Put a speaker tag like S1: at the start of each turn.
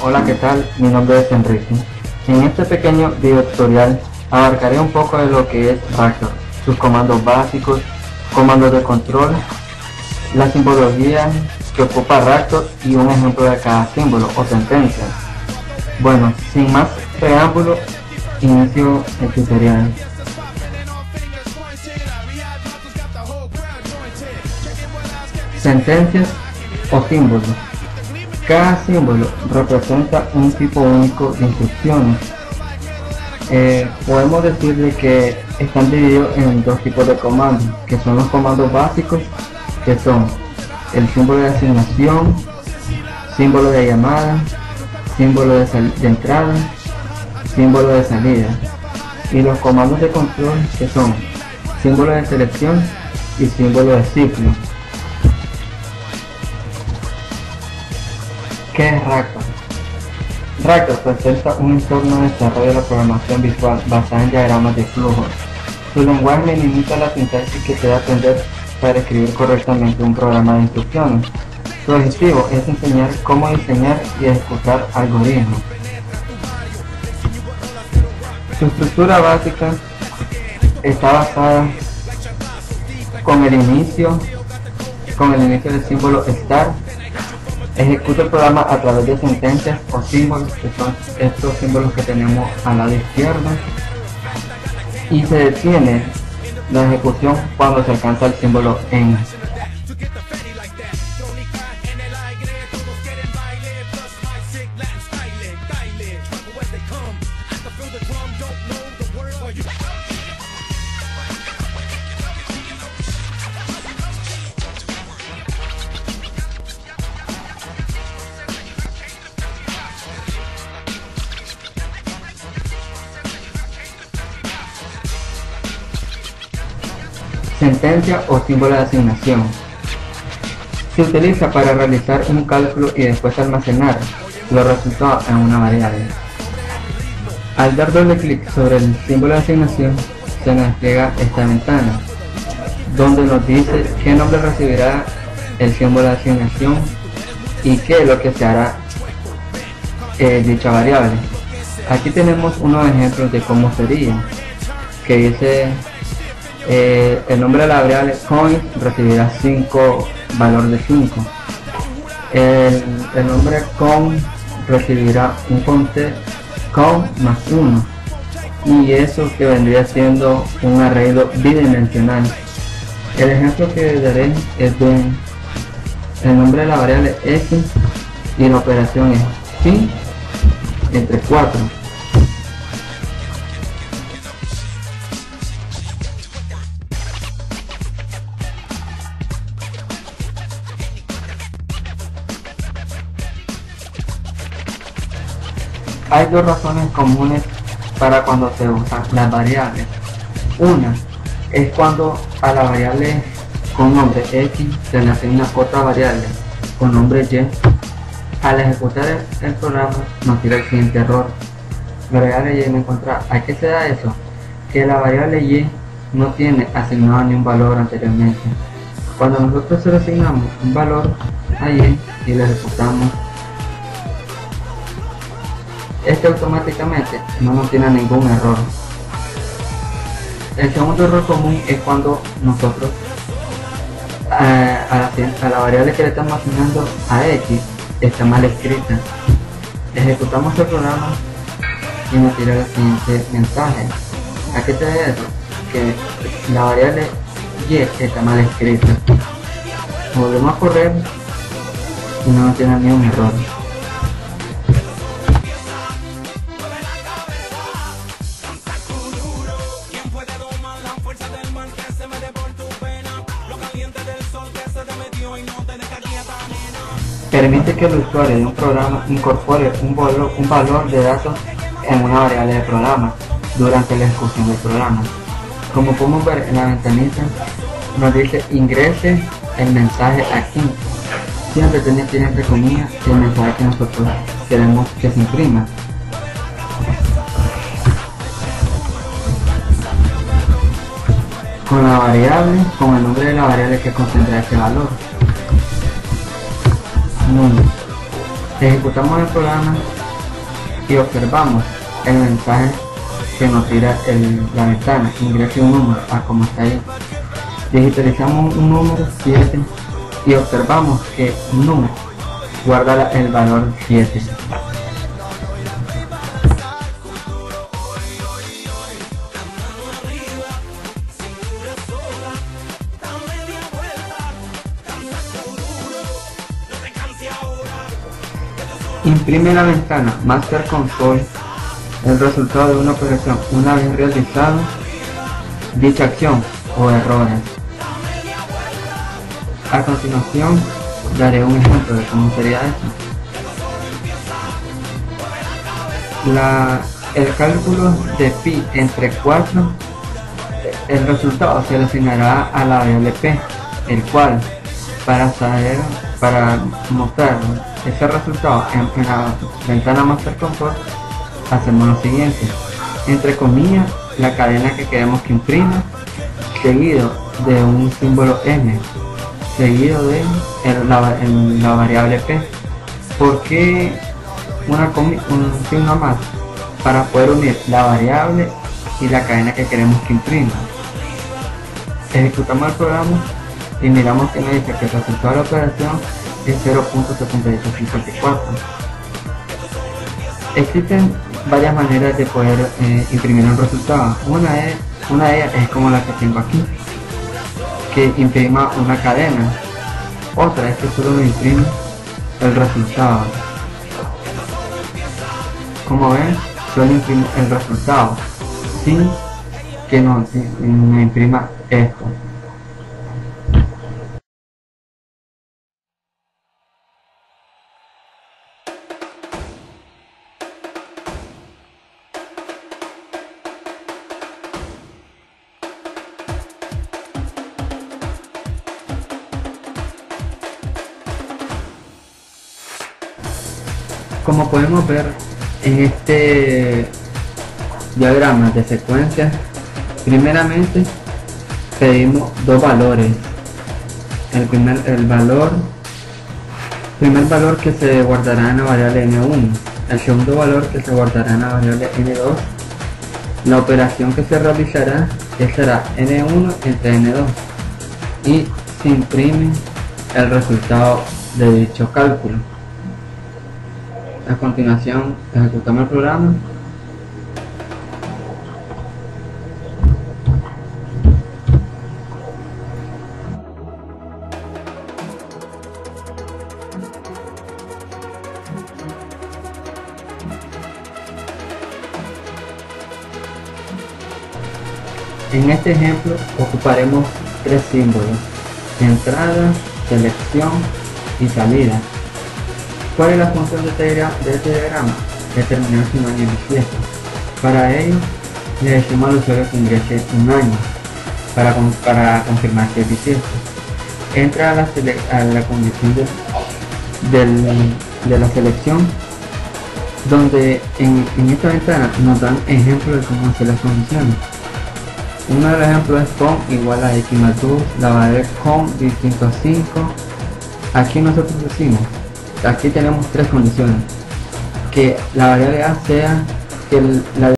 S1: Hola, ¿qué tal? Mi nombre es Enrique. En este pequeño video tutorial abarcaré un poco de lo que es Raptor, sus comandos básicos, comandos de control, la simbología que ocupa Raptor y un ejemplo de cada símbolo o sentencia. Bueno, sin más preámbulo, inicio el tutorial. Sentencias o símbolos. Cada símbolo representa un tipo único de instrucciones. Podemos decirle que están divididos en dos tipos de comandos, que son los comandos básicos, que son el símbolo de asignación, símbolo de llamada, símbolo de entrada, símbolo de salida, y los comandos de control, que son símbolo de selección y símbolo de ciclo. ¿Qué es Raptor? Raptor presenta un entorno de desarrollo de la programación visual basada en diagramas de flujo. Su lenguaje limita la sintaxis que se debe aprender para escribir correctamente un programa de instrucciones. Su objetivo es enseñar cómo diseñar y ejecutar algoritmos. Su estructura básica está basada con el inicio del símbolo start. Ejecuta el programa a través de sentencias o símbolos, que son estos símbolos que tenemos al lado izquierdo, y se detiene la ejecución cuando se alcanza el símbolo end. Sentencia o símbolo de asignación. Se utiliza para realizar un cálculo y después almacenar los resultados en una variable. Al dar doble clic sobre el símbolo de asignación, se nos despliega esta ventana, donde nos dice qué nombre recibirá el símbolo de asignación y qué es lo que se hará dicha variable. Aquí tenemos unos ejemplos de cómo sería, que dice el nombre de la variable coin recibirá 5, valor de 5. El nombre con recibirá un conte con más 1, y eso que vendría siendo un arreglo bidimensional. El ejemplo que daré es de el nombre de la variable x y la operación es pi entre 4. Hay dos razones comunes para cuando se usan las variables. Una es cuando a la variable con nombre x se le asigna otra variable con nombre y. Al ejecutar el programa nos tira el siguiente error: la variable y no encontrada. ¿A qué se da eso? Que la variable y no tiene asignado ni un valor anteriormente. Cuando nosotros se le asignamos un valor a y le ejecutamos, automáticamente no nos tiene ningún error. El segundo error común es cuando nosotros a la variable que le estamos asignando a x está mal escrita. Ejecutamos el programa y nos tira el siguiente mensaje. ¿A qué se debe eso? Que la variable y está mal escrita. Volvemos a correr y no nos tiene ni un error. Permite que el usuario de un programa incorpore un valor de datos en una variable de programa durante la ejecución del programa. Como podemos ver en la ventanita, nos dice ingrese el mensaje aquí. Siempre tiene entre comillas el mensaje que nosotros queremos que se imprima. Con la variable, con el nombre de la variable que contendrá ese valor. Ejecutamos el programa y observamos el mensaje que nos tira la ventana. Ingrese un número como está ahí. Digitalizamos un número 7 y observamos que NUM guarda el valor 7. Imprime la ventana Master Console el resultado de una operación una vez realizado dicha acción o errores. A continuación daré un ejemplo de cómo sería esto. El cálculo de pi entre 4, el resultado se le asignará a la variable p, el cual para mostrar ese resultado en la ventana Master Console hacemos lo siguiente: entre comillas la cadena que queremos que imprima, seguido de un símbolo n, seguido de la variable p. ¿Por qué un signo más? Para poder unir la variable y la cadena que queremos que imprima. Ejecutamos el programa y miramos que nos dice que el resultado de la operación es 0.7854. Existen varias maneras de poder imprimir un resultado. Una de ellas es como la que tengo aquí, que imprima una cadena. Otra es que solo me imprime el resultado. Como ven, solo imprime el resultado sin que me imprima esto. Como podemos ver en este diagrama de secuencia, primeramente pedimos dos valores. El primer valor que se guardará en la variable n1, el segundo valor que se guardará en la variable n2. La operación que se realizará será n1 entre n2 y se imprime el resultado de dicho cálculo. A continuación ejecutamos el programa En este ejemplo ocuparemos tres símbolos: entrada, selección y salida. ¿Cuál es la función de este diagrama? Determinar si un año es bisiesto. Para ello, le decimos al usuario que ingrese un año para confirmar que es bisiesto. Entra a la condición de la selección, donde en esta ventana nos dan ejemplos de cómo hacer las condiciones. Uno de los ejemplos es con igual a x más 2, la variable con distinto a 5. Aquí nosotros decimos, aquí tenemos tres condiciones: que la variable a sea que la